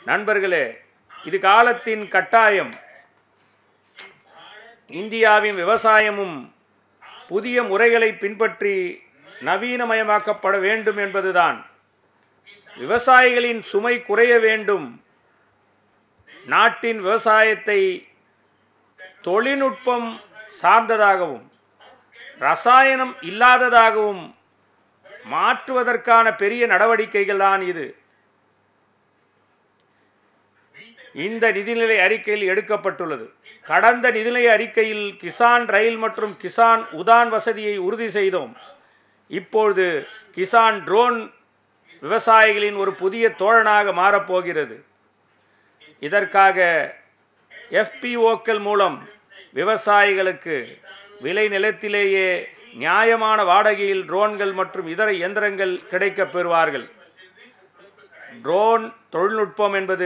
நண்பர்களே, இது காலத்தின் கட்டாயம். இந்தியாவின் விவசாயமும் புதிய முறைகளை பின்பற்றி நவீனமயமாக்கப்பட வேண்டும் என்பதுதான். விவசாயிகளின் சுமை குறைய வேண்டும். நாட்டின் விவசாயத்தை தொழில்நுட்பம் சார்ந்ததாகவும் ரசாயனம் இல்லாததாகவும் மாற்றுவதற்கான பெரிய நடவடிக்கைகள் தான் இது. இந்த நிதிநிலை அறிக்கையில் எடுக்கப்பட்டுள்ளது. கடந்த நிதிநிலை அறிக்கையில் கிசான் ரயில் மற்றும் கிசான் உதான் வசதியை உறுதி செய்தோம். இப்பொழுது கிசான் ட்ரோன் விவசாயிகளின் ஒரு புதிய தோழனாக மாறப்போகிறது. இதற்காக FPOக்கள் மூலம் விவசாயிகளுக்கு விளை நிலத்திலேயே நியாயமான வாடகையில் ட்ரோன்கள் மற்றும் இதர இயந்திரங்கள் கிடைக்கப் பெறுவார்கள். ட்ரோன் தொழில்நுட்பம் என்பது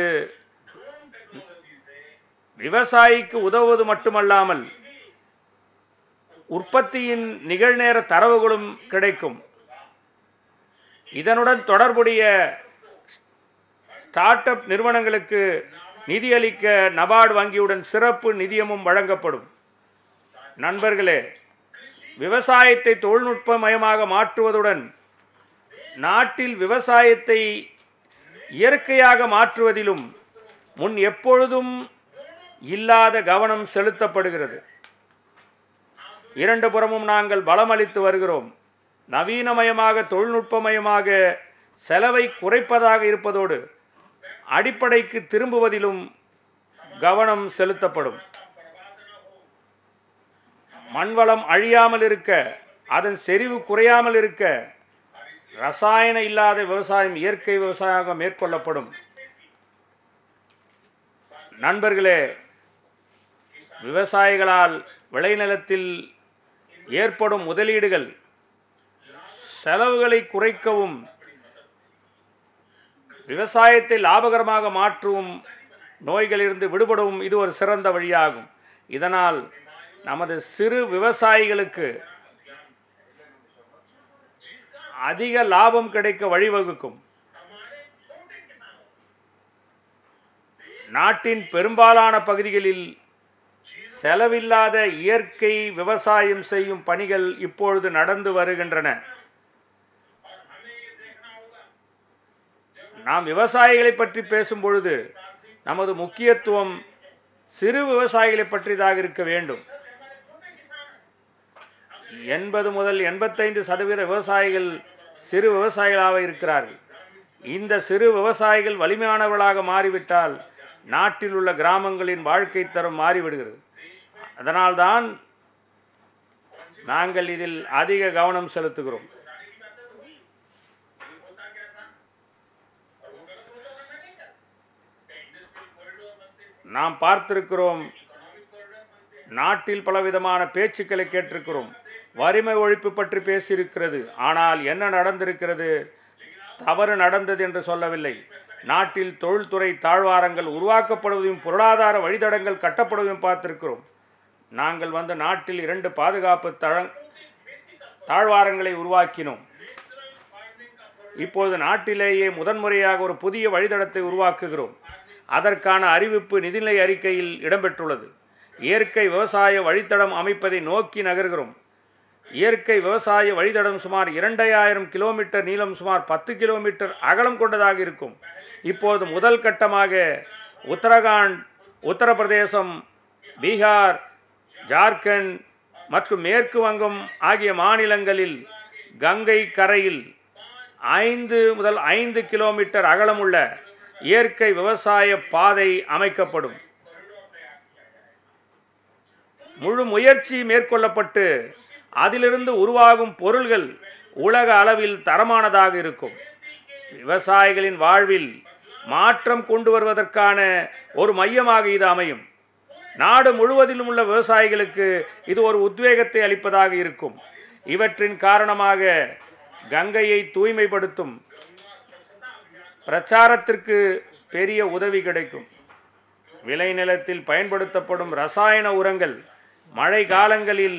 விவசாயிக்கு உதவுவது மட்டுமல்லாமல் உற்பத்தியின் நிகழ்நேர தரவுகளும் கிடைக்கும். இதனுடன் தொடர்புடைய ஸ்டார்ட் அப் நிறுவனங்களுக்கு நிதியளிக்க நபார்டு வங்கியுடன் சிறப்பு நிதியமும் வழங்கப்படும். நண்பர்களே, விவசாயத்தை தொழில்நுட்பமயமாக மாற்றுவதுடன் நாட்டில் விவசாயத்தை இயற்கையாக மாற்றுவதிலும் முன் எப்பொழுதும் இல்லாத கவனம் செலுத்தப்படுகிறது. இரண்டு புறமும் நாங்கள் பலமளித்து வருகிறோம். நவீனமயமாக தொழில்நுட்பமயமாக செலவை குறைப்பதாக இருப்பதோடு அடிப்படைக்கு திரும்புவதிலும் கவனம் செலுத்தப்படும். மண்வளம் அழியாமல் இருக்க, அதன் செறிவு குறையாமல் இருக்க ரசாயன இல்லாத விவசாயம் இயற்கை விவசாயமாக மேற்கொள்ளப்படும். நண்பர்களே, விவசாயிகளால் விளைநிலத்தில் ஏற்படும் முதலீடுகள் செலவுகளை குறைக்கவும் விவசாயத்தை லாபகரமாக மாற்றவும் நோய்களிலிருந்து விடுபடவும் இது ஒரு சிறந்த வழியாகும். இதனால் நமது சிறு விவசாயிகளுக்கு அதிக லாபம் கிடைக்க வழிவகுக்கும். நாட்டின் பெரும்பாலான பகுதிகளில் செலவில்லாத இயற்கை விவசாயம் செய்யும் பணிகள் இப்பொழுது நடந்து வருகின்றன. நாம் விவசாயிகளை பற்றி பேசும் பொழுது நமது முக்கியத்துவம் சிறு விவசாயிகளை பற்றியதாக இருக்க வேண்டும். 80 முதல் 85% விவசாயிகள் சிறு விவசாயிகளாக இருக்கிறார்கள். இந்த சிறு விவசாயிகள் வலிமையானவர்களாக மாறிவிட்டால் நாட்டில் உள்ள கிராமங்களின் வாழ்க்கை தரம் மாறிவிடுகிறது. அதனால்தான் நாங்கள் இதில் அதிக கவனம் செலுத்துகிறோம். நாம் பார்த்திருக்கிறோம், நாட்டில் பலவிதமான பேச்சுக்களை கேட்டிருக்கிறோம். வறுமை ஒழிப்பு பற்றி பேசியிருக்கிறது. ஆனால் என்ன நடந்திருக்கிறது? தவறு நடந்தது என்று சொல்லவில்லை. நாட்டில் தொழில்துறை தாழ்வாரங்கள் உருவாக்கப்படுவதையும் பொருளாதார வழித்தடங்கள் கட்டப்படுவதையும் பார்த்திருக்கிறோம். நாங்கள் நாட்டில் 2 பாதுகாப்பு தாழ்வாரங்களை உருவாக்கினோம். இப்பொழுது நாட்டிலேயே முதன்முறையாக ஒரு புதிய வழித்தடத்தை உருவாக்குகிறோம். அதற்கான அறிவிப்பு நிதிநிலை அறிக்கையில் இடம்பெற்றுள்ளது. இயற்கை விவசாய வழித்தடம் அமைப்பதை நோக்கி நகர்கிறோம். இயற்கை விவசாய வழித்தடம் சுமார் 2000 கிலோமீட்டர் நீளம், சுமார் 10 கிலோமீட்டர் அகலம் கொண்டதாக இருக்கும். இப்போது முதல் கட்டமாக உத்தரகாண்ட், உத்தரப்பிரதேசம், பீகார், ஜார்க்கண்ட் மற்றும் மேற்கு வங்கம் ஆகிய மாநிலங்களில் கங்கை கரையில் 5 முதல் 5 கிலோமீட்டர் அகலமுள்ள இயற்கை விவசாய பாதை அமைக்கப்படும். முழு முயற்சி மேற்கொள்ளப்பட்டு அதிலிருந்து உருவாகும் பொருள்கள் உலக அளவில் தரமானதாக இருக்கும். விவசாயிகளின் வாழ்வில் மாற்றம் கொண்டு வருவதற்கான ஒரு மையமாக இது அமையும். நாடு முழுவதிலும் உள்ள விவசாயிகளுக்கு இது ஒரு உத்வேகத்தை அளிப்பதாக இருக்கும். இவற்றின் காரணமாக கங்கையை தூய்மைப்படுத்தும் பிரச்சாரத்திற்கு பெரிய உதவி கிடைக்கும். விளைநிலத்தில் பயன்படுத்தப்படும் ரசாயன உரங்கள் மழை காலங்களில்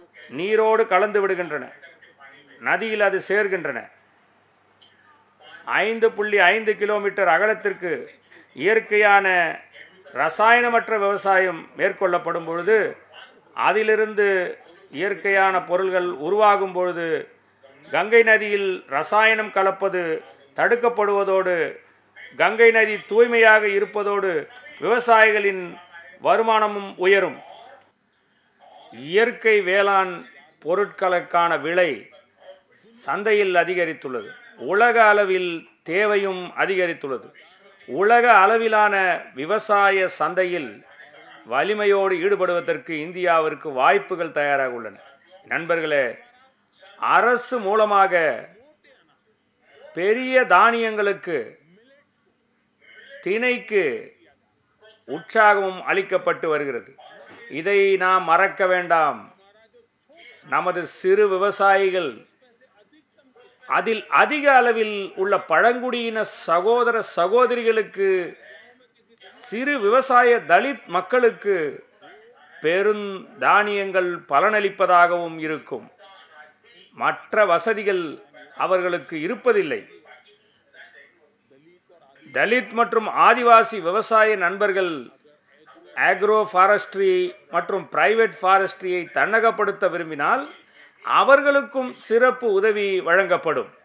நீரோடு கலந்து விடுகின்றன. நதியில் அது சேர்கின்றன. 5.5 கிலோமீட்டர் அகலத்திற்கு இயற்கையான ரசாயனமற்ற விவசாயம் மேற்கொள்ளப்படும் பொழுது, அதிலிருந்து இயற்கையான பொருள்கள் உருவாகும் பொழுது கங்கை நதியில் ரசாயனம் கலப்பது தடுக்கப்படுவதோடு, கங்கை நதி தூய்மையாக இருப்பதோடு விவசாயிகளின் வருமானமும் உயரும். இயற்கை வேளாண் பொருட்களுக்கான விலை சந்தையில் அதிகரித்துள்ளது. உலக அளவில் தேவையும் அதிகரித்துள்ளது. உலக அளவிலான விவசாய சந்தையில் வலிமையோடு ஈடுபடுவதற்கு இந்தியாவிற்கு வாய்ப்புகள் தயாராக உள்ளன. நண்பர்களே, அரசு மூலமாக பெரிய தானியங்களுக்கு, திணைக்கு உற்சாகமும் அளிக்கப்பட்டு வருகிறது. இதை நாம் மறக்க வேண்டாம். நமது சிறு விவசாயிகள், அதில் அதிக அளவில் உள்ள பழங்குடியின சகோதர சகோதரிகளுக்கு, சிறு விவசாய தலித் மக்களுக்கு பெரும் தானியங்கள் பலனளிப்பதாகவும் இருக்கும். மற்ற வசதிகள் அவர்களுக்கு இருப்பதில்லை. தலித் மற்றும் ஆதிவாசி விவசாய நண்பர்கள் ஆக்ரோ ஃபாரஸ்ட்ரி மற்றும் பிரைவேட் ஃபாரஸ்ட்ரியை தன்னகப்படுத்த விரும்பினால் அவர்களுக்கும் சிறப்பு உதவி வழங்கப்படும்.